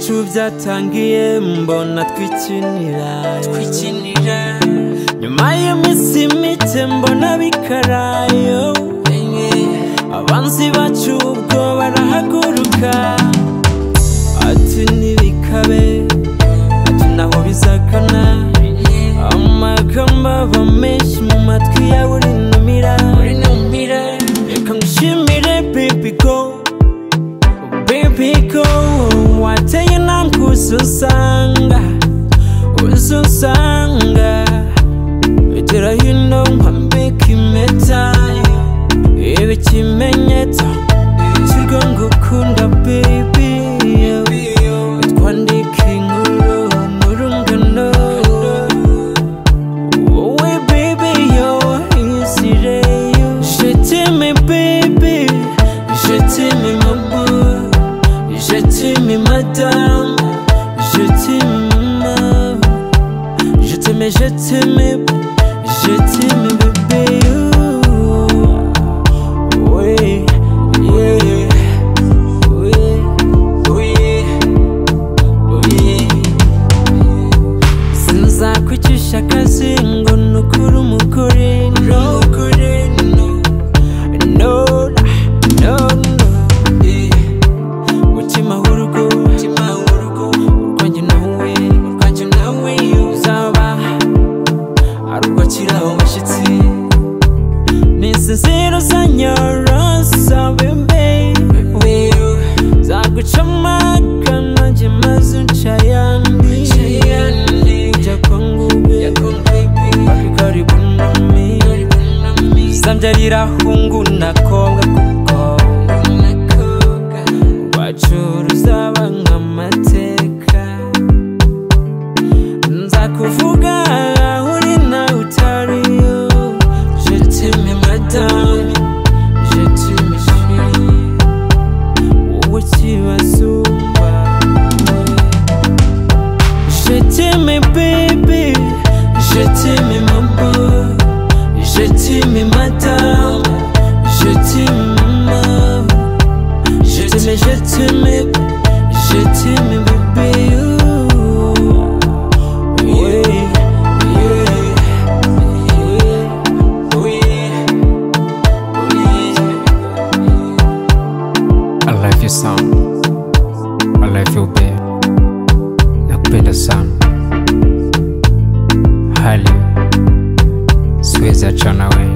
byacu byatangiye mbona twikinira nyuma y'iminsi mike mbona bikarayo abanzi bacu ubwo barahaguruka ati ntibikabe ati naho bizakana amagambo aba menshi mu matwi yawe urinumira reka ngushimire baby go wateye intambwe uzusanga ugera hino nkwambika impeta ibi ikimenyetso cy'urwo ngukunda baby twandika inkuru mu rungano wowe baby yo isireyo je t'aime baby je t'aime maman je t'aime madame je t'aime je t'aime je t'aime je t'aime bébé sinzakwicisha akazi ngo nukure umugore mutima w'urugo urwanjye nawe uzaba ari urwakira abashyitsi n'insinziro zanyorosa bembe zaguca amagana njye maze unca ayandi ujya kwangube baki karibu nami zambyarira hungu nakobwa kuko rwacu ruzaba nk'amateka nzakuvuga aho uri nawe utariyo je t'aime madame je t'aime chérie wowe kibasumba je t'aime baby je t'aime maman je t'aime madame je t'aime je t'aime bébé I love you sana, I love you babe, nakupenda sana hali siwezi achana wewe.